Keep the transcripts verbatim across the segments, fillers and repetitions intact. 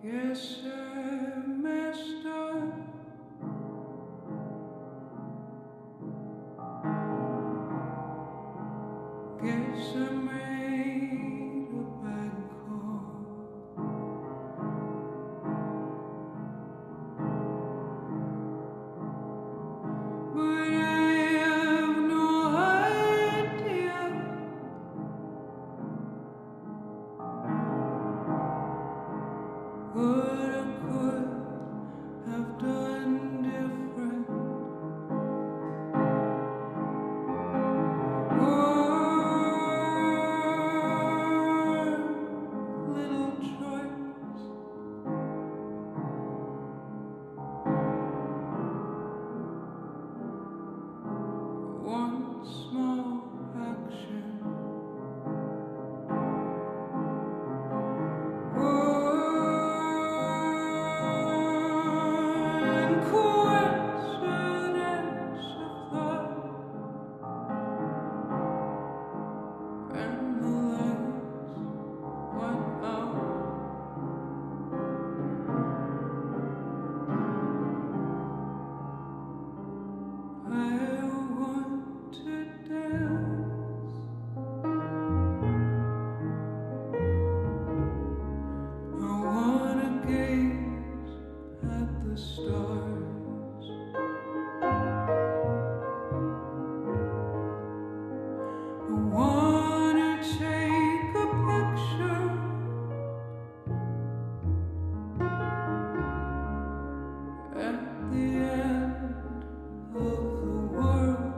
Guess I messed up. Guess I made a bad call. But I have no idea what I could have done different. One little choice, one small action. Stars. I wanna take a picture at the end of the world.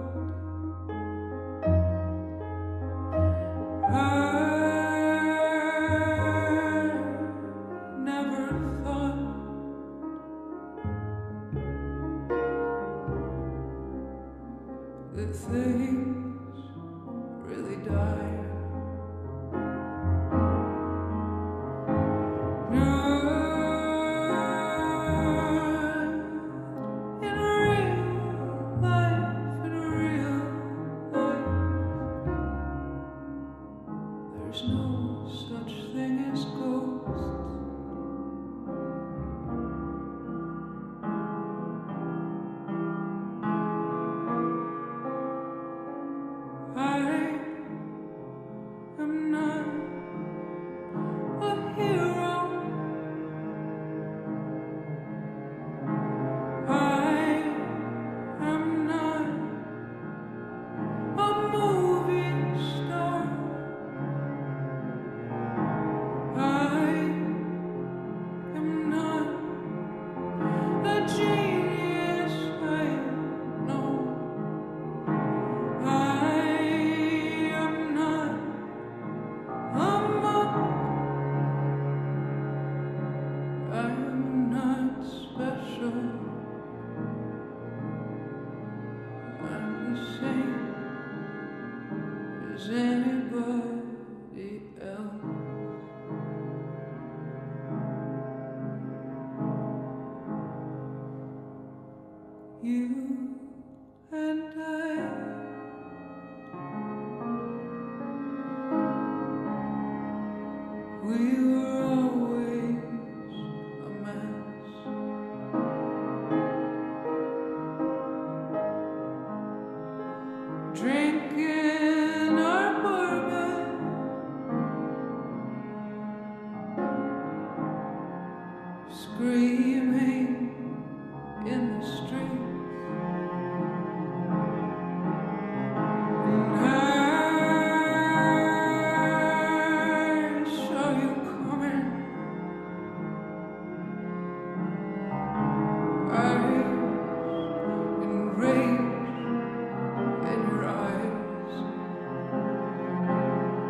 I never thought that things really die. Not in real life, in real life, there's no such thing as ghosts. I am not a hero. I am not a movie star. I am not a genius, I know. I'm not special. I'm the same as anybody else. You and I, we were always a mess. Drinking our bourbon, screaming in the streets.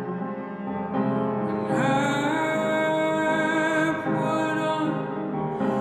I put on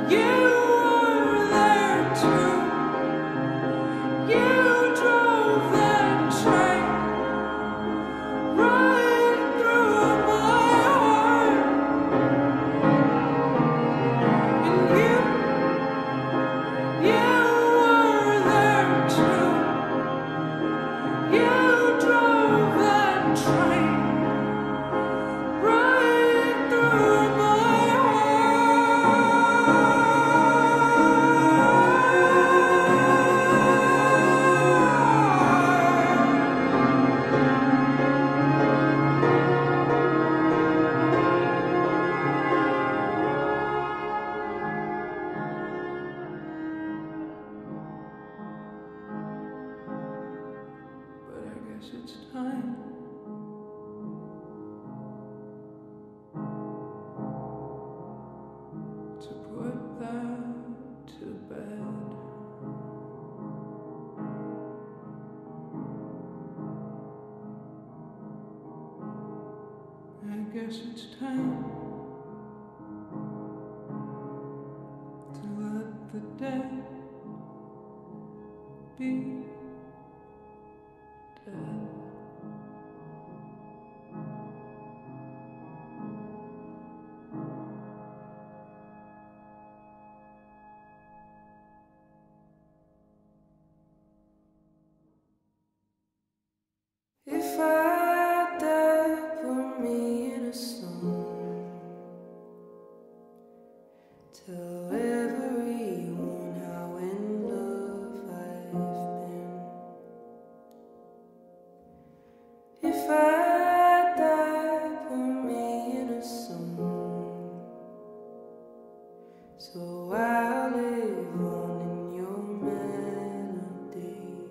It's time to put that to bed. I guess it's time to let the dead be dead. If I die, put me in a song. Tell everyone how in love I've been. If I die, put me in a song. So I'll live on in your melody.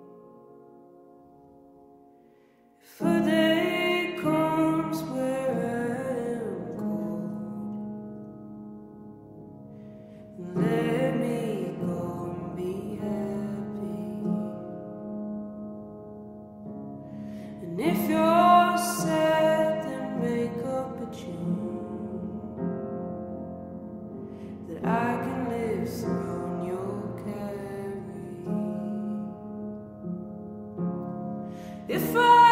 If a day comes where I am cold, let me go and be happy. And if you're sad, then make up a tune that I can live through and you'll carry. If I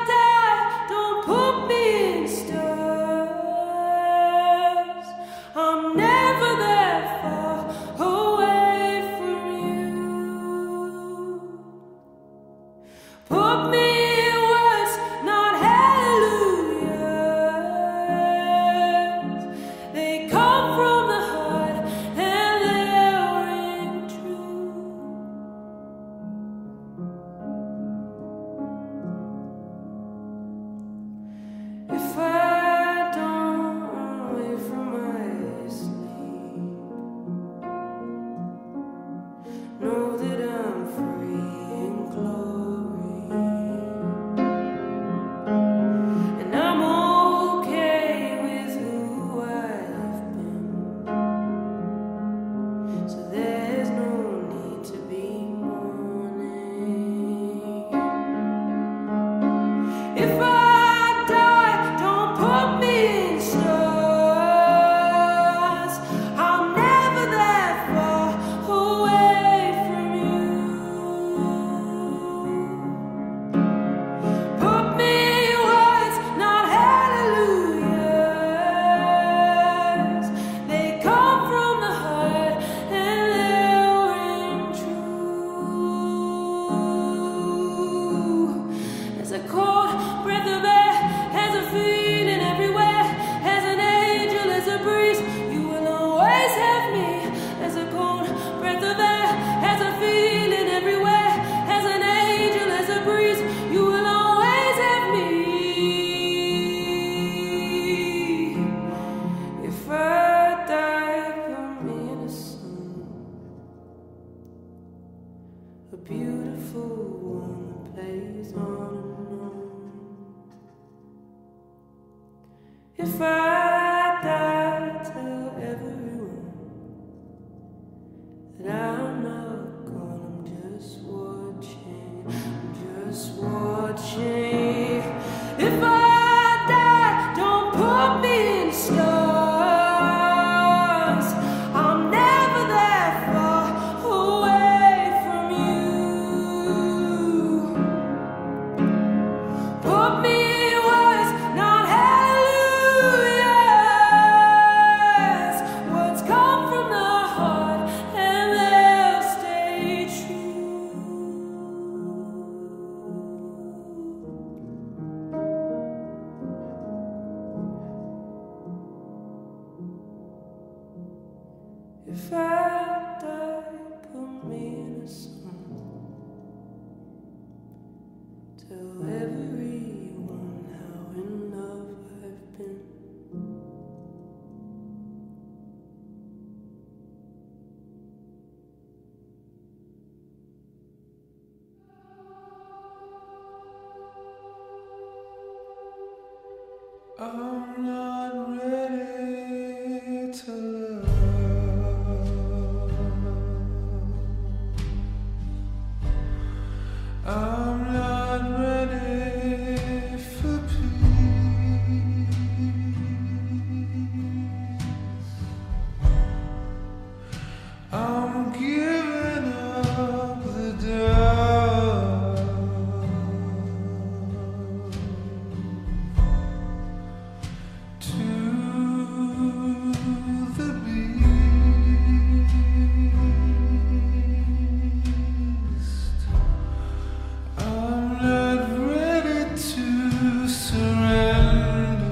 I'm never that far away from you. Put me in words, not hallelujahs. They come from the heart and they're If I die, put me in a song. Tell everyone how in love I've been. I'm not ready to love. I'm not ready for peace. I'm giving up the doubt to the beast. I'm not ready to surrender.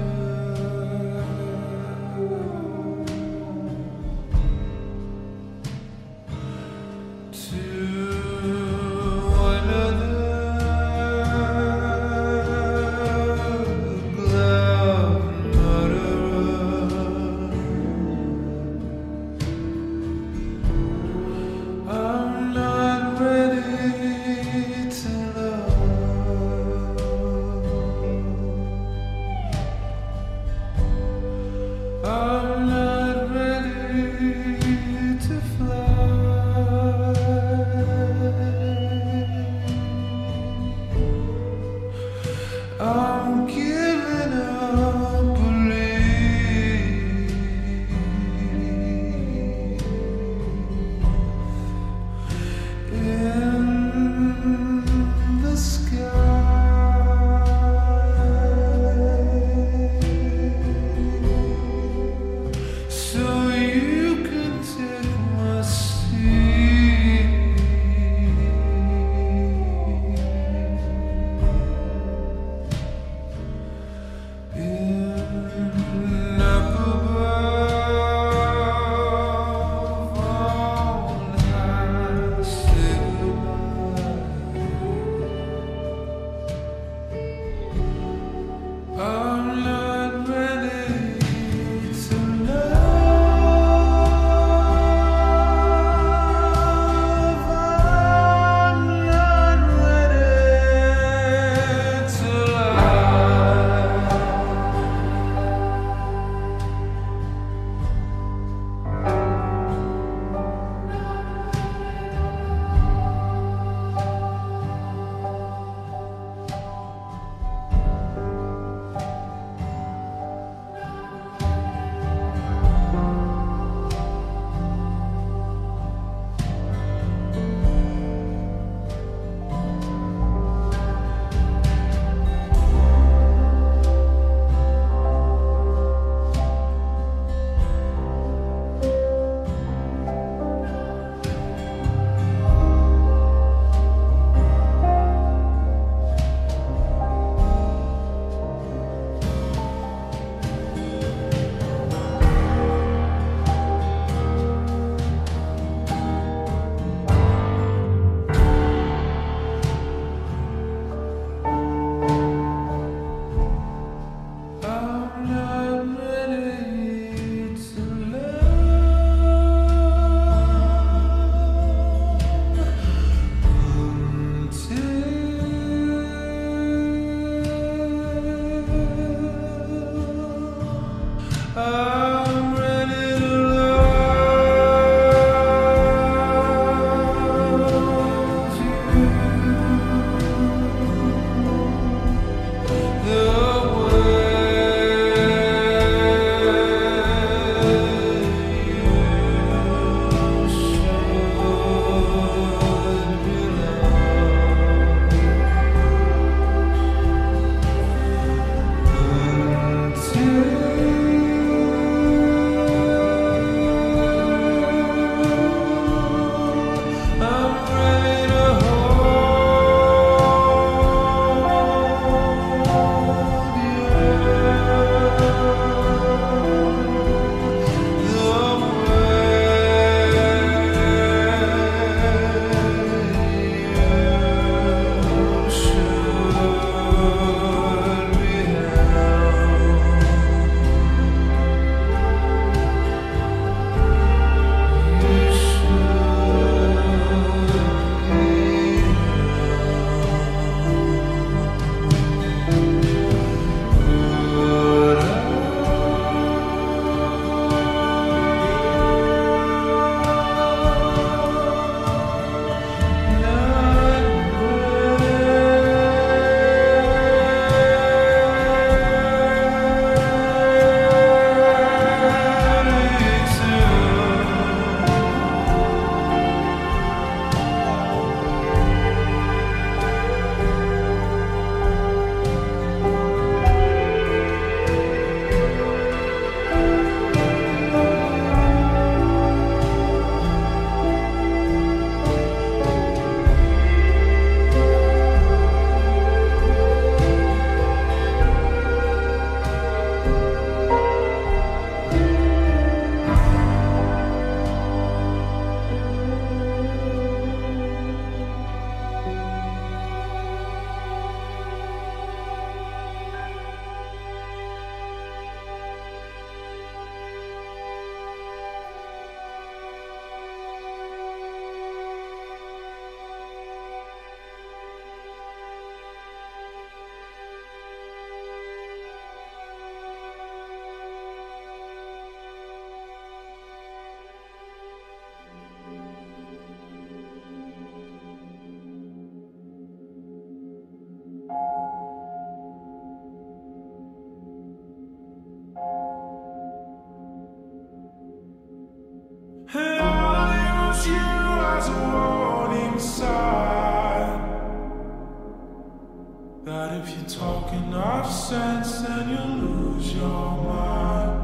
sense and you lose your mind.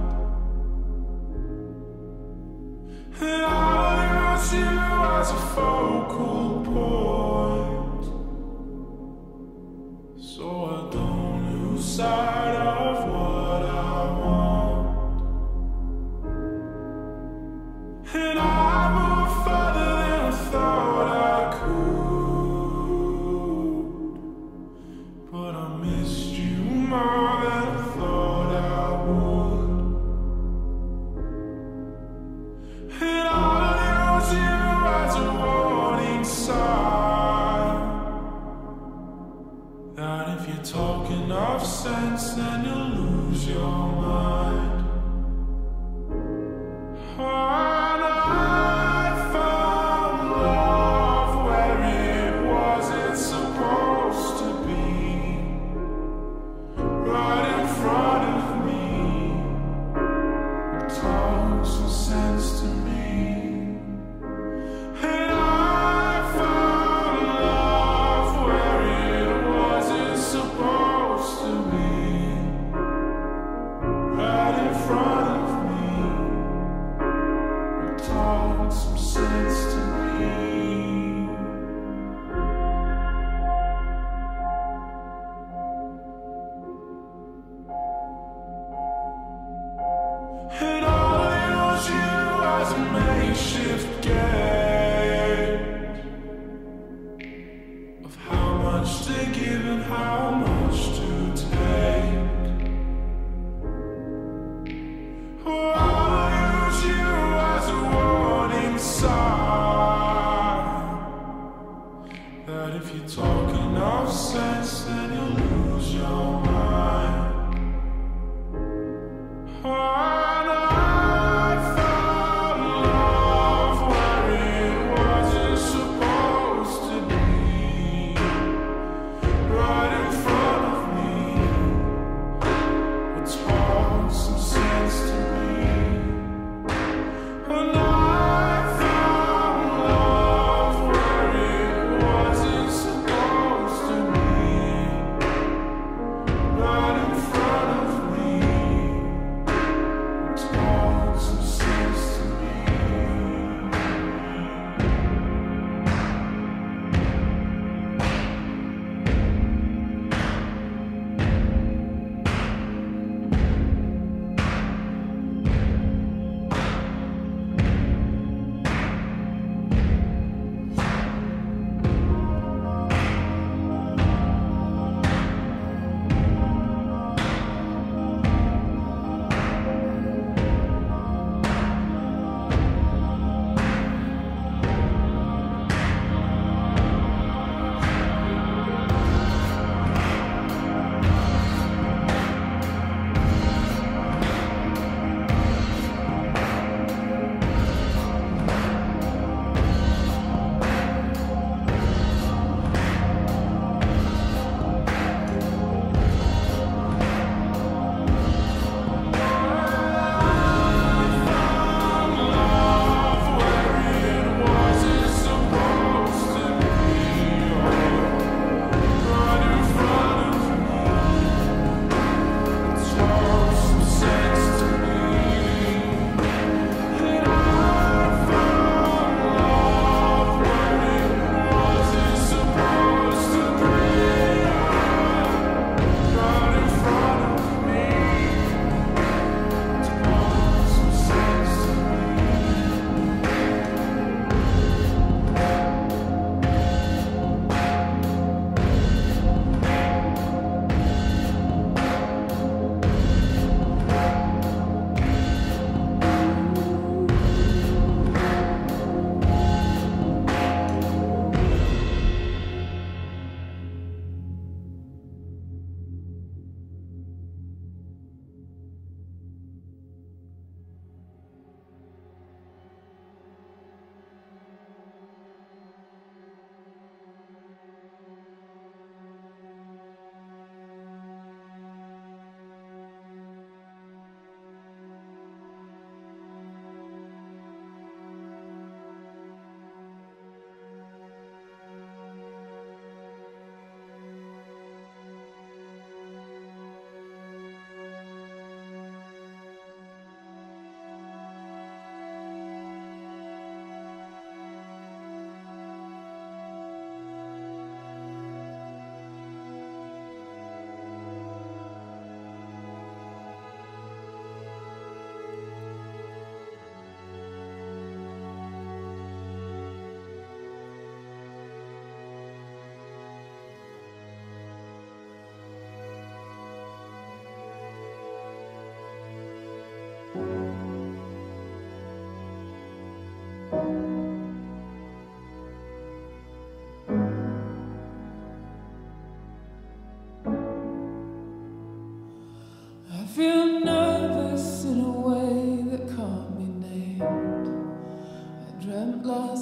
And I'll use you as a focal point, so I don't lose sight of what I want. And I moved further than I thought I could, but I missed you more than I thought I would. And I'll use you as a warning sign that if you talk enough sense, then you'll lose your mind. And I found love where it wasn't supposed to be, right in front of me. It talks some sense to me. And I found love where it wasn't supposed to be, right in front of me. It talks some sense to me. And I'll use you as a makeshift gauge of how much to give and how much to take. Oh, I'll use you as a warning sign that if you talk enough sense, then you'll lose your mind. And I found love where it wasn't supposed to be, right in front of me. It talks some sense to me. And I found love where it wasn't supposed to be,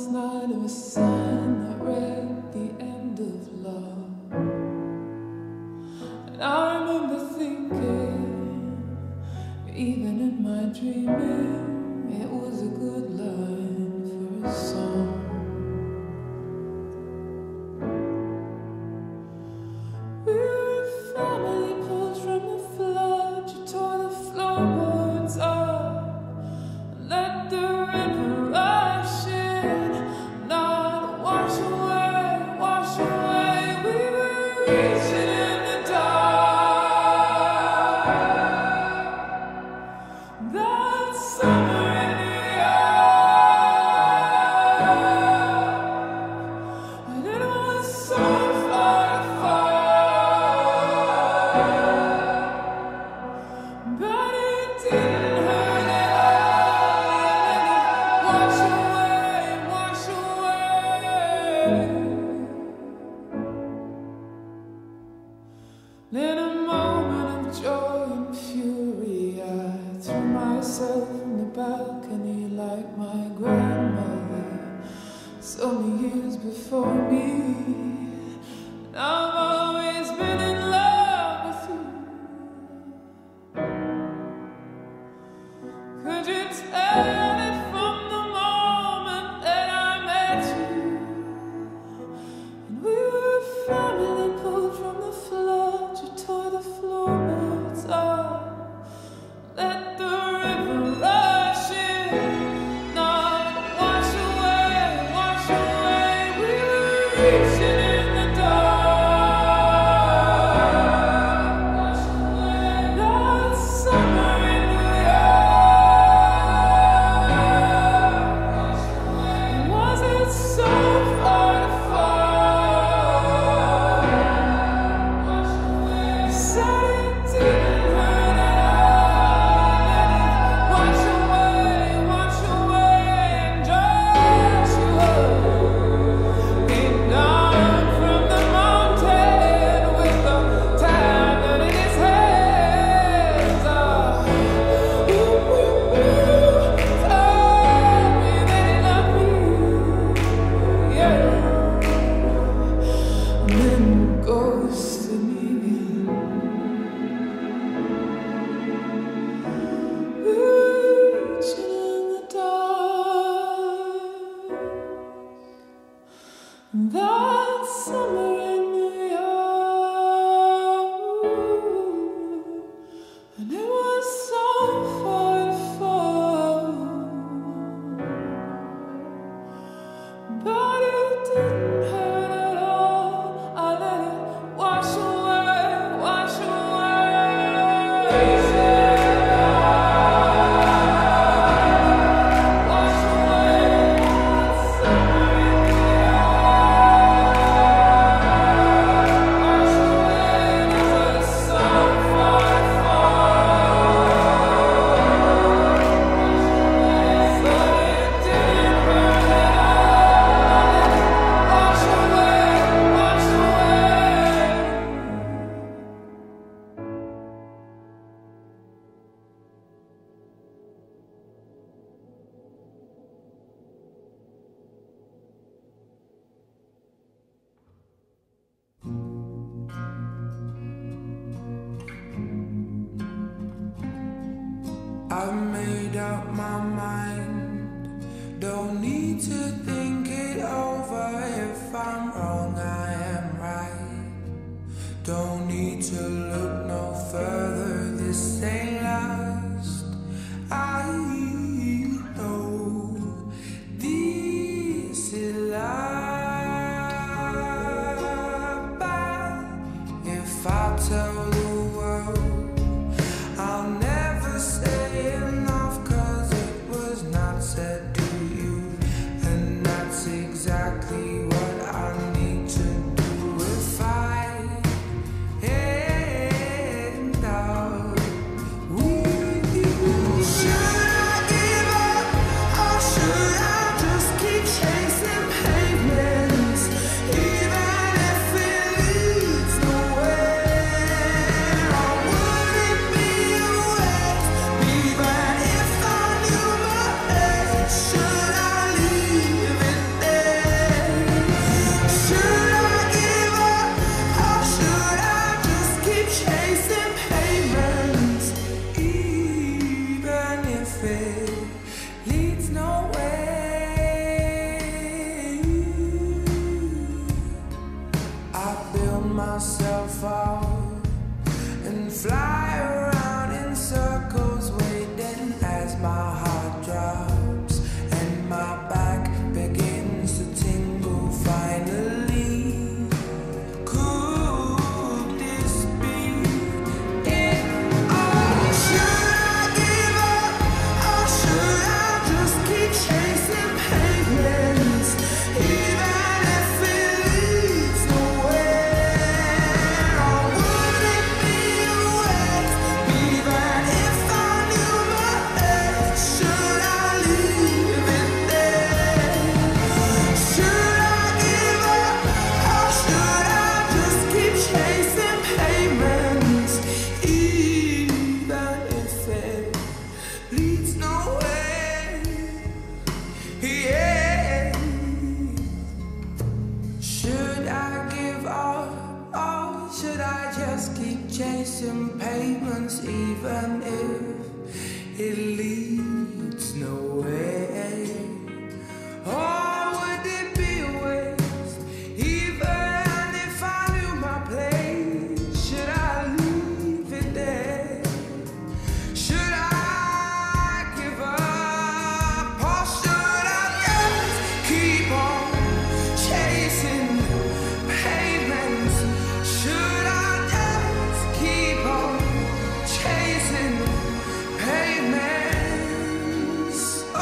last night of a sign that read the end of love. And I remember thinking, even in my dreaming, it was a good line for a song. We were a family pulled from the flood. You tore the floorboards up and let the river rush in, not wash away, wash away. We were reaching in the dark that summer in New York, and it was so far apart, but it didn't hurt at all. Wash away, wash away. In a moment of joy and fury, I threw myself from the balcony like my grandmother so many years before me. And I've always been in love with you. Could you tell it from the moment that I met you? And we were a family pulled from the flood. You tore the floorboards up, let the river rush in, not wash away, wash away. We were reaching in the dark, wash away. That summer in New York, wash away. Was it so far to fall? Wash away. Said it didn't hurt at all. Wash away, wash away, and dry you up. Came down from the mountain with the tablet in his hands. Ah, ooh, ooh, ooh, told me that he loved me, yeah, and then ghosted me. Reaching in the dark that summer in New York, and it was so far to fall, but it didn't hurt at all. I let it wash away, wash away. Wash away that summer in New York. Wash away, 'cause it's so far to fall. But it didn't hurt at all. Wash away, wash away. I've made up my mind, don't need to think it over. If I'm wrong, I am right. Don't need to look no further, this ain't last. I know this is life, but if I tell the world, I'll never say enough, 'cause it was not said to you, and that's exactly what I need to do if I end up with you. Should I give up, or should I just keep chasing pavements, even if it leads nowhere? Or would it be a waste, even if I knew my best? Should I leave it there? chasing pavements, even if it leads nowhere. Or would it be a waste, even if I knew my place? Should I leave it there? Should I give up? Or should I just keep on chasing pavements? Should I just keep on chasing pavements?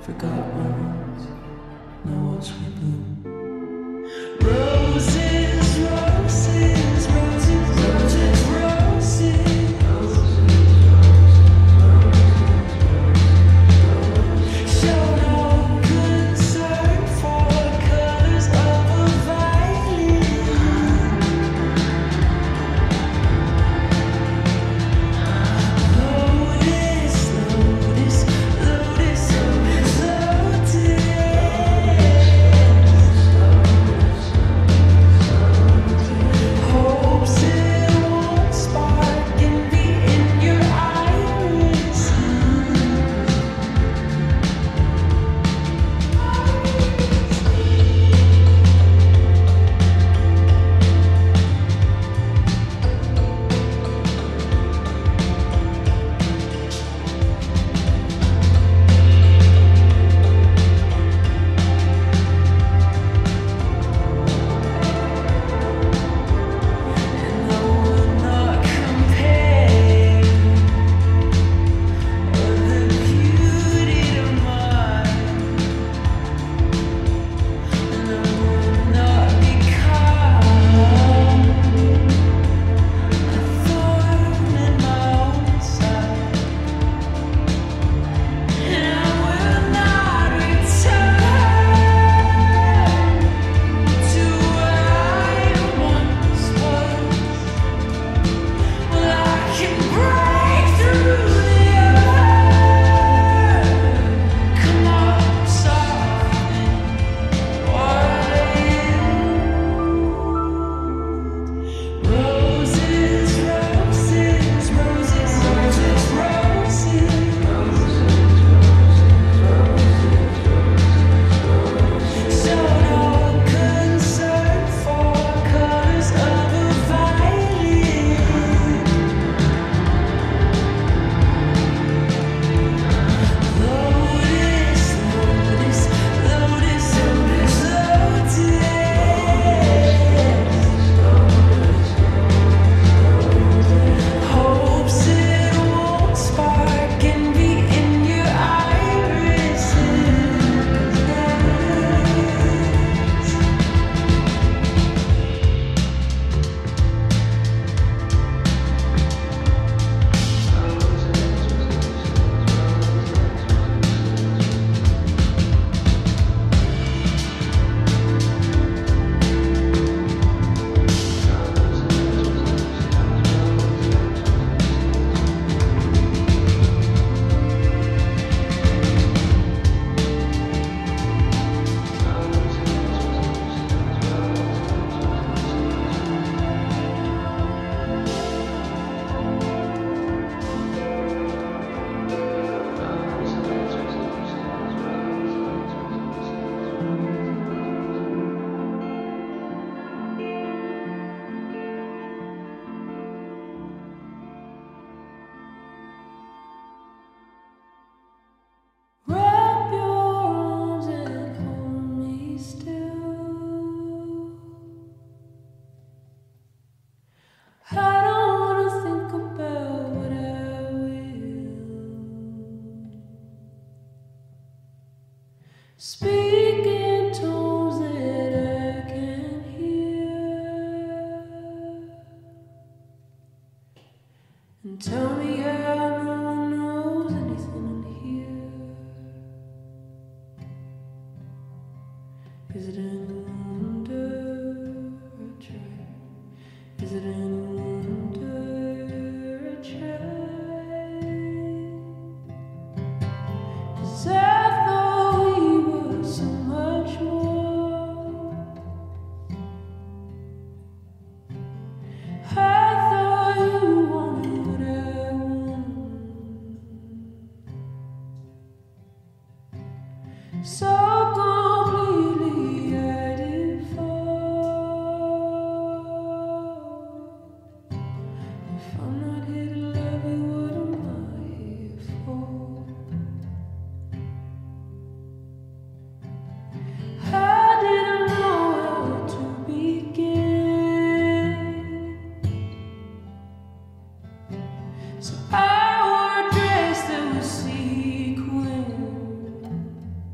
forgot once, now once we bloom. Roses, roses, roses, roses, roses. Show no concern for colors of a violet. Lotus, lotus, lotus, lotus, lotus. Hopes it won't spark envy in your iris. And I will not compare the beauty to mine, and I will not become a thorn in my own side, and I will not return to where I once was. Well, I can break through the earth. Come on, softly, wild. Roses, roses, roses, roses, roses. Show no concern for colors of a violet. Lotus, lotus, lotus, lotus, lotus. Hopes it won't spark envy in your irises. Wrap your arms and hold me still. I don't wanna think about what I will. Speak in tones that I can hear, and tell me how no one knows anything in here. Is it any wonder I try? Is it any wonder I try? 'Cause I thought we were so much more. I thought you wanted what I want. So completely I did fall. If I'm not here to love you, what am I here for? I didn't know how to begin, so I wore a dress that was sequin.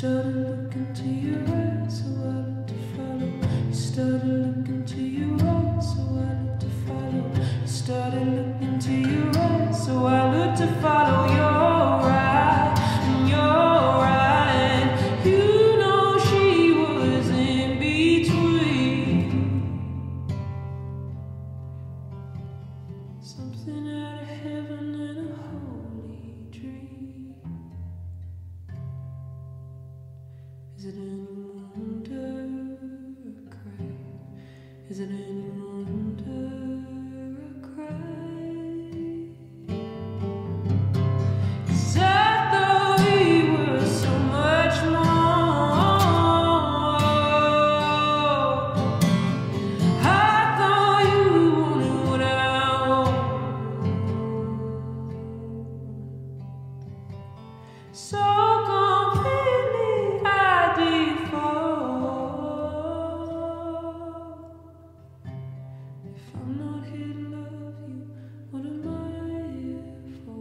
started looking to your eyes, so I looked to follow. You started looking to your eyes, so I looked to follow. You started looking to your eyes, so I looked to follow. You're right, and you're right. You know she was in between. Something out of heaven and a holy dream. Is it any wonder I cry? Is it any wonder I cry? 'Cause I thought we were so much more. I thought you wanted what I want. So completely I default. If I'm not here to love you, what am I here for?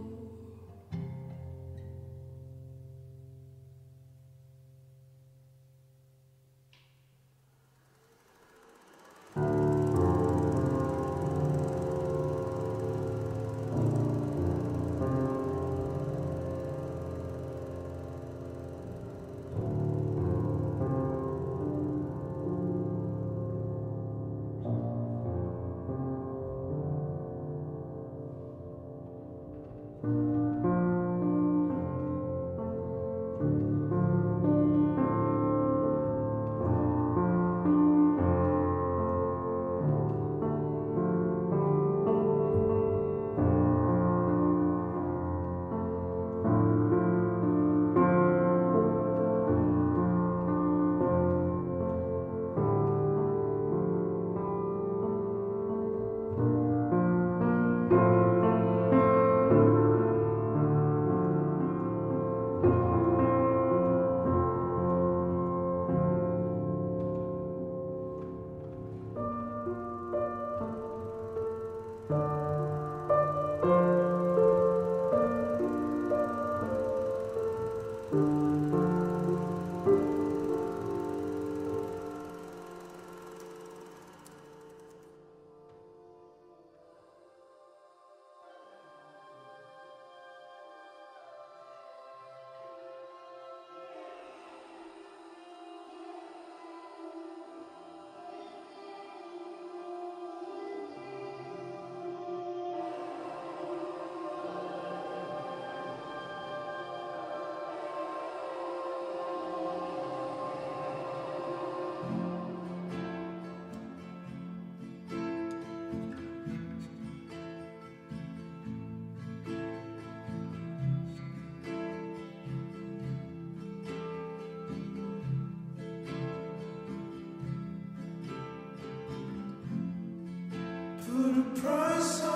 Put a price on